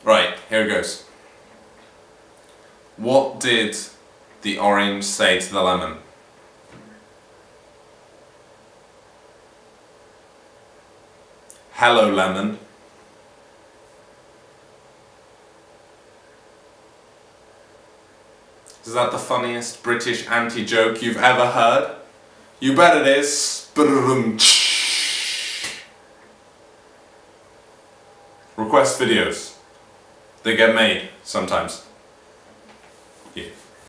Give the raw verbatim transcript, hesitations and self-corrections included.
Right, here it goes. What did the orange say to the lemon? Hello, lemon. Is that the funniest British anti-joke you've ever heard? You bet it is. Request videos. They get made sometimes.